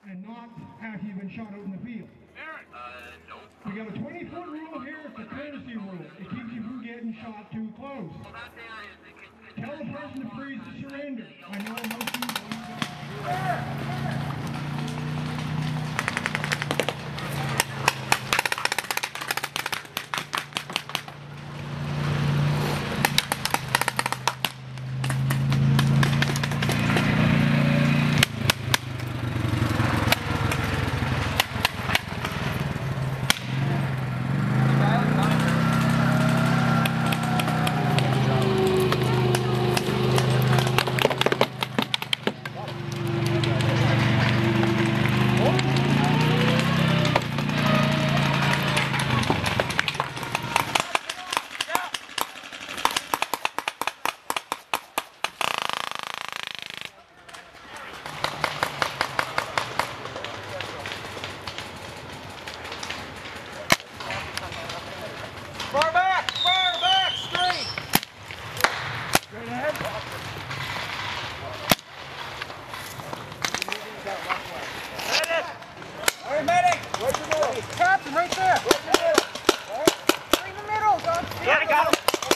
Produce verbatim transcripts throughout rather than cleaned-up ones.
and not after you've been shot out in the field. Uh, no. We got a twenty foot rule here. It's a courtesy rule. It keeps you from getting shot too close. Tell the person to freeze to surrender. I know most people believe that. Far back! Far back! Straight! Straight ahead. Medic! All right, medic! Right in the middle. Captain, right there! Right in the middle. Right in the middle, John. Yeah, I got him!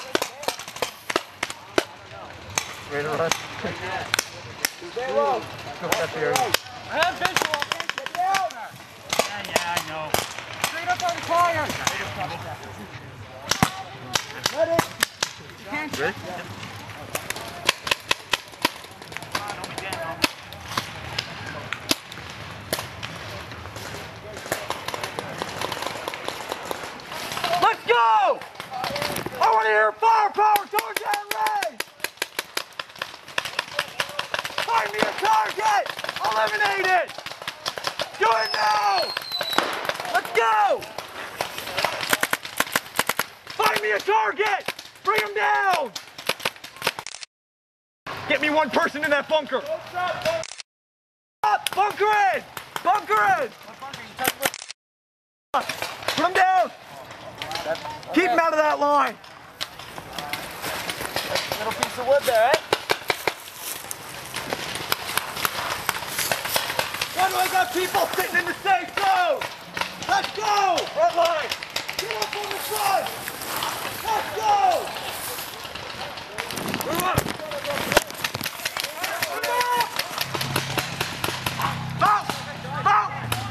Ready to run? Stay low. Go up here. I have visual. Get down! Yeah, yeah, I know. Straight up on the fire! Ready? You can't. Ready? Let's go! I want to hear firepower towards that range! Find me a target! Eliminate it! Do it now! Let's go! Find me a target! Bring him down! Get me one person in that bunker! Up! Bunker in! Bunker in! Put him down! Keep him out of that line! Little piece of wood there, eh? Why do I got people sitting in the safe zone? Let's go! Front line! Get up on the front! Let's go! Move up! Move up! Mount! Mount!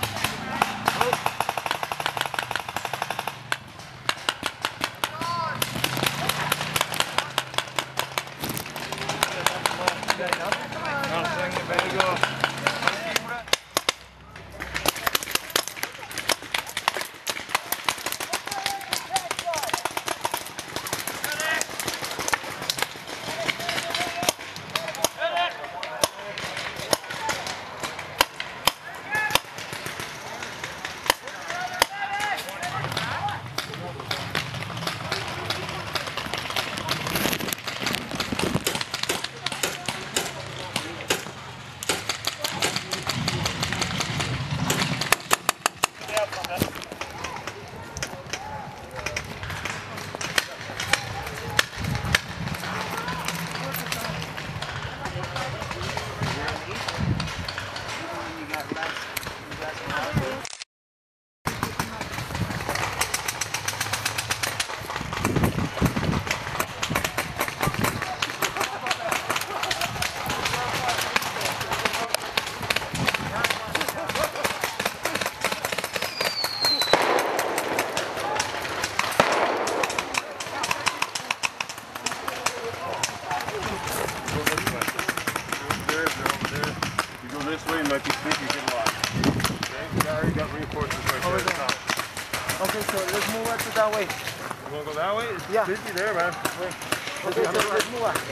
This way might be sneaky, get lost. Okay, we already got reinforcements right there. Okay, so let's move out to that way. You want to go that way? It's Yeah. busy there, man. Okay, so let's move out.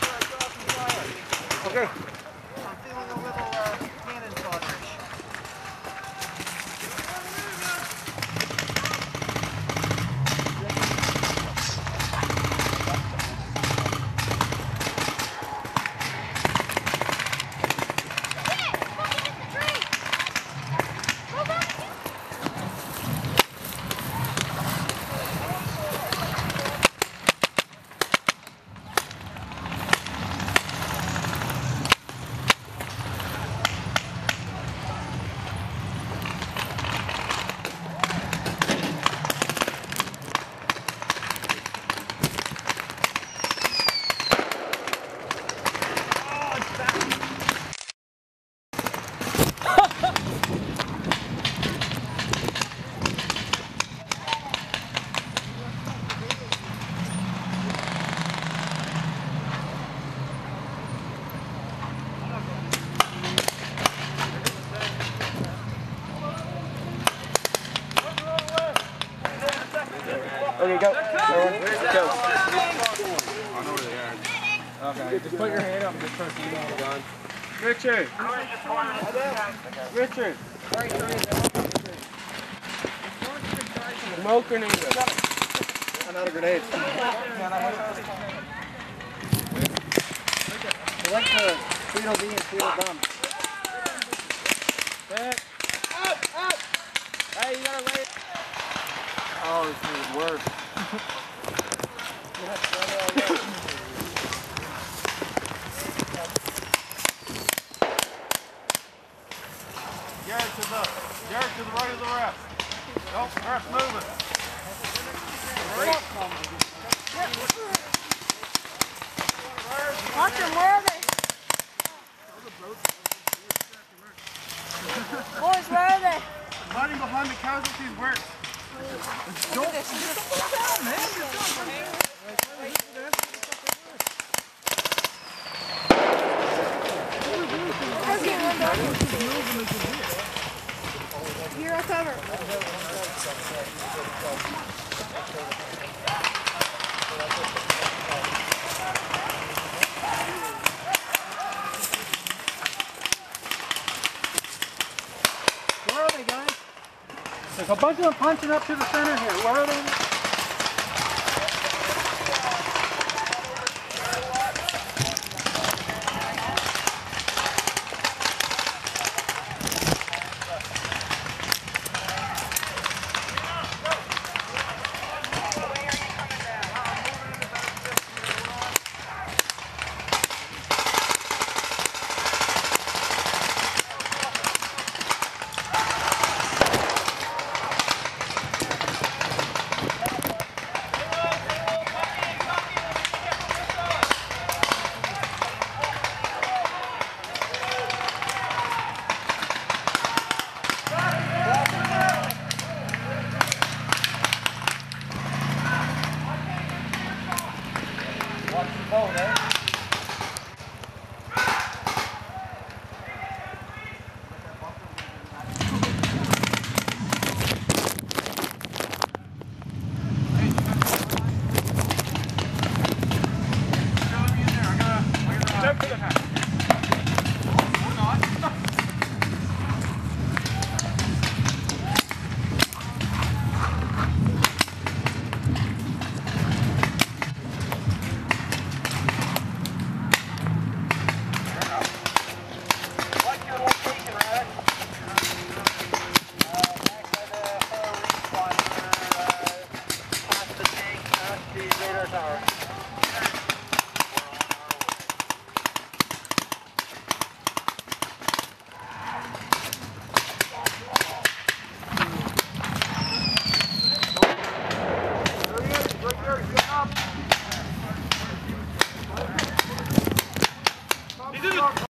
Okay. I'm feeling a little uh, cannon fodder-ish. Okay, just put your hand up and just press the gun. Richard! Richard! Smoking in it. Another grenade. Select the Tweedledee and Tweedledum. Sit. Up, up. Hey, you gotta lay. Oh, this is worse. Garrett to the, Garrett to the right of the ref. Nope, ref moving. Watch him, where are they? Boys, where are they? Hiding behind the casualties works. Don't down, man. Hero cover. Where are they, guys? There's a bunch of them punching up to the center here. Where are they?